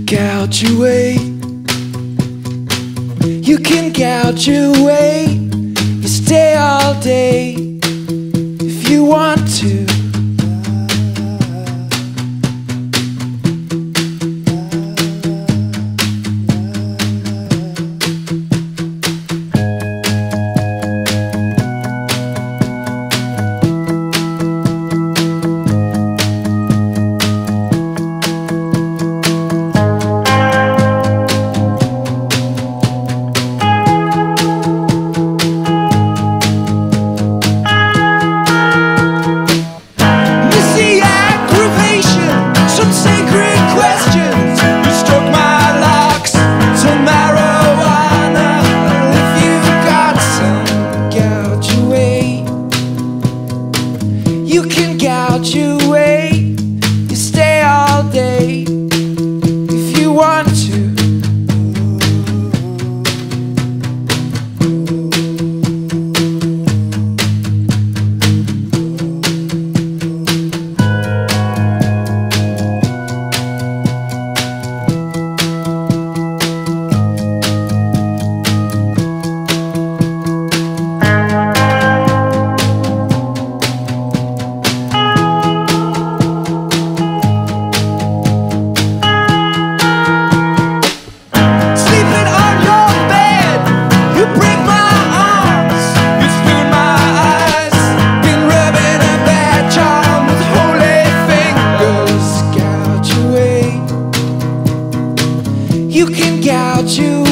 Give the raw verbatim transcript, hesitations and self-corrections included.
gouge your way. You can gouge your way. You stay all day if you want to. You can gouge your way. You stay all day if you want to. You can gouge you